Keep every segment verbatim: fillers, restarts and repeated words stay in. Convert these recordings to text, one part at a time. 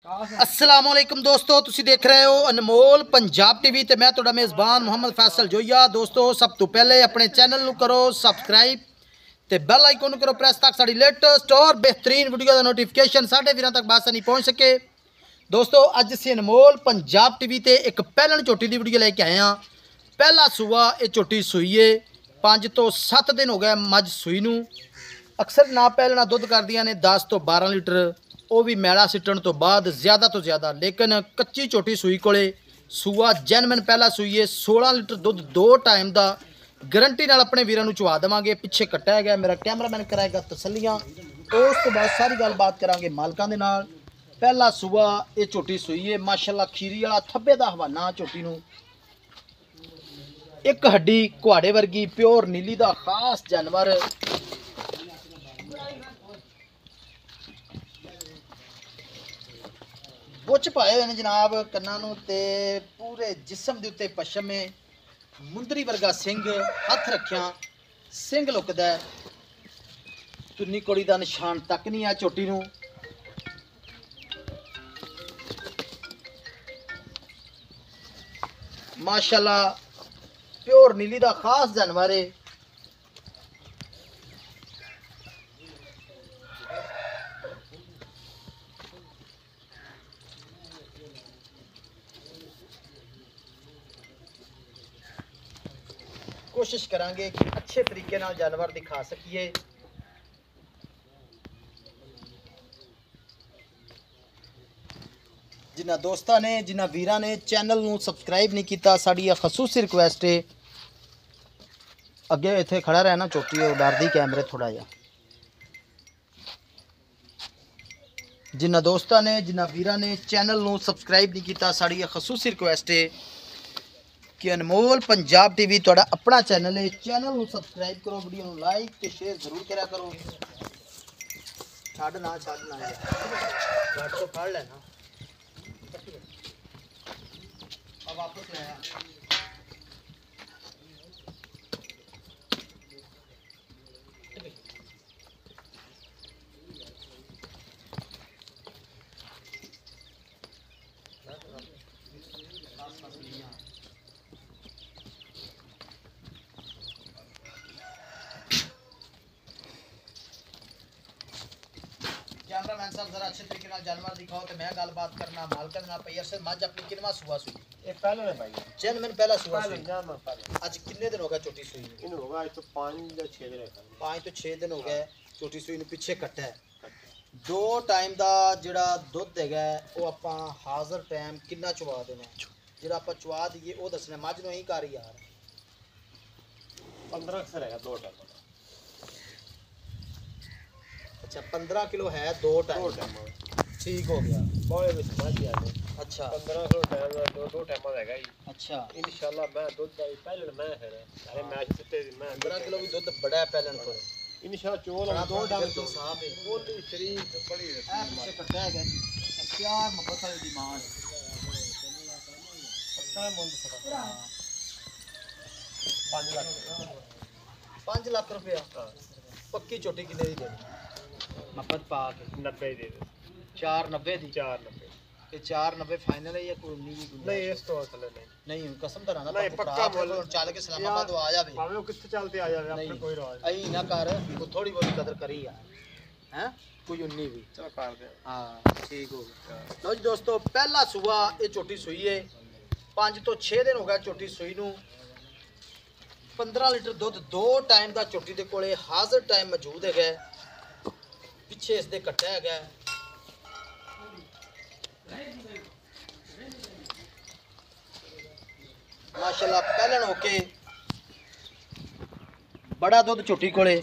अस्सलाम वालेकुम दोस्तों, तुसी देख रहे हो अनमोल पंजाब टीवी ते मैं तुहाडा मेज़बान मुहम्मद फैसल जोइया। दोस्तों सब तो पहले अपने चैनल नू करो सबसक्राइब ते बेल आइकन करो प्रेस तक साड़ी लेटेस्ट और बेहतरीन वीडियो का नोटिफिकेशन साढ़े वीरों तक बासानी पहुँच सके। दोस्तों अज असीं अनमोल पंजाब टीवी ते एक पहलन झोटी की वीडियो लेके आए हैं। पहला सूआ ये झोटी सूई है, पाँच तो सत्त दिन हो गए मझ सूई नू। अक्सर ना पहलना दुध करदियां ने दस तो बारह लीटर, वो भी मैला सिटन तो बाद ज़्यादा तो ज़्यादा। लेकिन कच्ची झोटी सूई कोले सूआ जैनमन पहला सूई है, सोलह लीटर दुध दो टाइम का गारंटी नाल अपने वीरां नूं चवा देवांगे। पिछे कट्टा गया मेरा कैमरामैन कराएगा तसल्लियां, उस तो बाद सारी गलबात करांगे मालकां दे नाल। पहला सूआ ये झोटी सूई है माशाअल्लाह, खीरी वाला थब्बे दा हवाना झोटी नूं। एक हड्डी कुहाड़े वर्गी प्योर नीली दा खास जानवर। बुच पाए हुए हैं जनाब कन्ना नूं ते पूरे जिसम के उत्ते पशम है, मुंदरी वर्गा सिंह, हथ रखिया सिंह लुकदा है, चुन्नी कोड़ी का निशान तक नहीं है झोटी नूं। माशाअल्लाह प्योर नीली का खास जानवर है। कोशिश करांगे कि अच्छे तरीके नाल जानवर दिखा सकिए। जिन्हां दोस्तां ने जिन्हां वीरां ने चैनल नूं सबसक्राइब नहीं किया, साडी खसूसी रिक्वेस्ट है अगे इत्थे खड़ा रहना चौकी हो डरदी कैमरे थोड़ा जा। जिन्हां दोस्तां ने जिन्हां वीरां ने चैनल नूं सबसक्राइब नहीं किया, साडी खसूसी रिक्वेस्ट है कि अनमोल पंजाब टीवी तुहाडा अपना चैनल है, चैनल नूं सबसक्राइब करो, वीडियो नूं लाइक ते शेयर जरूर करा करो। छड्ड ना छड्ड ना घट तो फड़ लेना अब वापस ले आ। कैमरामैन साहब जरा अच्छे तरीके नाल जानवर दिखाओ तो मैं गलबात करना मालकन नाल। पई अरसे मज अपनी किनवा सुआ सुई ये पहले ने भाई जैन मैंने पहला सुआ पहले सुई। जामा पहले आज कितने दिन हो गए छोटी सुई नूं? इन होगा आज तो पाँच या छह दिन है। पाँच तो छे दिन हो गए छोटी सुई नूं। पिछे कट्टा है दो टाइम का जिहड़ा दुध है वो आपां हाज़र टाइम कितना चवा देना, जिहड़ा आपां चवा दईए वो दसना। मझ नूं ही कर यार पंद्रह से रहेगा दो टाइम। अच्छा पंद्रह किलो है दो टाइम, ठीक हो गया। बड़े में समझ गया ने। अच्छा पंद्रह किलो टाइम दो दो टाइम रहेगा ही। अच्छा इंशाल्लाह मैं दूध का पहले मैं है अरे मैच से मैं पंद्रह किलो भी दुध बड़ा है पहले तो। इंशाल्लाह चोल दो डंग तो साफ है, बोली शरीर बड़ी ऐ पीछे कट्टा है प्यार मोहब्बत वाली डिमांड। पक्का मुंड सका पाँच लाख पाँच लाख रुपया पक्की चोटी कितने दी देनी? मफत पा के नब्बे दे दे। चार नब्बे दी। चार नब्बे ये चार नब्बे फाइनल है या कोई उन्नी भी गुंजाइश? नहीं इस तो असल नहीं नहीं कसम धरा ना नहीं, पक्का बोल। चल के इस्लामाबाद आ जावे भावे वो कितने चलते आ जावे अपने कोई राज अई ना कर को थोड़ी बहुत कदर करी यार हैं कोई उन्नी भी चलो कर दे। हाँ ठीक हो गया। लो जी दोस्तों पहला सूआ ये झोटी सूई है, पाँच तो छे दिन हो गए झोटी सूई नूं। पंद्रह लीटर दुध दो टाइम का झोटी दे कोले हाज़र टाइम मौजूद है। पिछे इसके कट्टा है माशाअल्लाह पहलन होके बड़ा दुध झोटी कोले।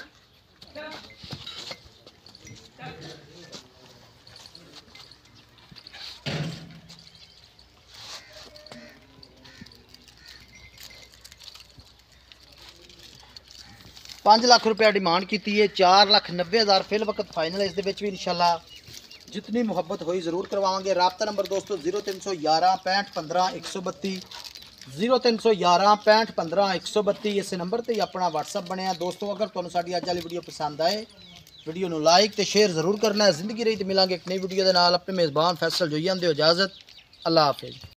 पाँच लाख रुपया डिमांड की है, चार लाख नब्बे हज़ार फिल वक्त फाइनल है। इस भी इंशाल्लाह जितनी मुहब्बत होई ज़रूर करवाएंगे। राब्ता नंबर दोस्तों जीरो तीन सौ ग्यारह पैंठ पंद्रह एक सौ बत्ती जीरो तीन सौ ग्यारह पैंठ पंद्रह एक सौ बत्ती इस नंबर पर ही अपना व्हाट्सअप बनया। दोस्तों अगर तुहानू साडी अज वाली वीडियो पसंद आए वीडियो ਨੂੰ ਲਾਈਕ ਤੇ ਸ਼ੇਅਰ ਜ਼ਰੂਰ ਕਰਨਾ ਹੈ। ਜ਼ਿੰਦਗੀ ਰਹੀ ਤੇ ਮਿਲਾਂਗੇ ਇੱਕ ਨਈ ਵੀਡੀਓ ਦੇ ਨਾਲ। ਆਪਣੇ ਮੇਜ਼ਬਾਨ ਫੈਸਲ ਜੋਈਆਂ ਦੇ ਇਜਾਜ਼ਤ। ਅੱਲਾ ਹਾਫਿਜ਼।